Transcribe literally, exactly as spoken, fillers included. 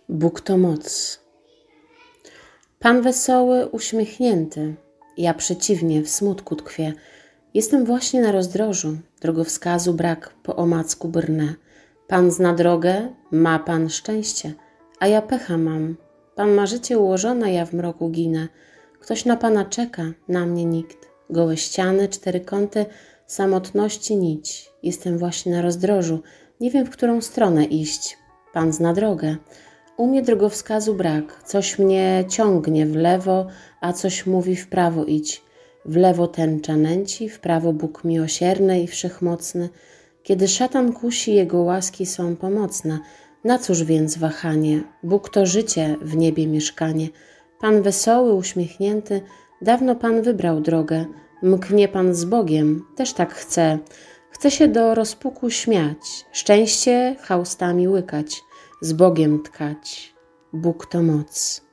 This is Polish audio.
Bóg to moc. Pan wesoły, uśmiechnięty, ja przeciwnie, w smutku tkwię. Jestem właśnie na rozdrożu, drogowskazu brak, po omacku brnę. Pan zna drogę, ma Pan szczęście, a ja pecha mam. Pan ma życie ułożone, ja w mroku ginę. Ktoś na Pana czeka, na mnie nikt. Gołe ściany, cztery kąty, samotności nić. Jestem właśnie na rozdrożu, nie wiem, w którą stronę iść. Pan zna drogę. U mnie drogowskazu brak, coś mnie ciągnie w lewo, a coś mówi w prawo idź. W lewo tęcza nęci, w prawo Bóg miłosierny i wszechmocny. Kiedy szatan kusi, jego łaski są pomocne. Na cóż więc wahanie? Bóg to życie, w niebie mieszkanie. Pan wesoły, uśmiechnięty, dawno Pan wybrał drogę. Mknie Pan z Bogiem, też tak chce. Chce się do rozpuku śmiać, szczęście chaustami łykać, z Bogiem tkać. Bóg to moc.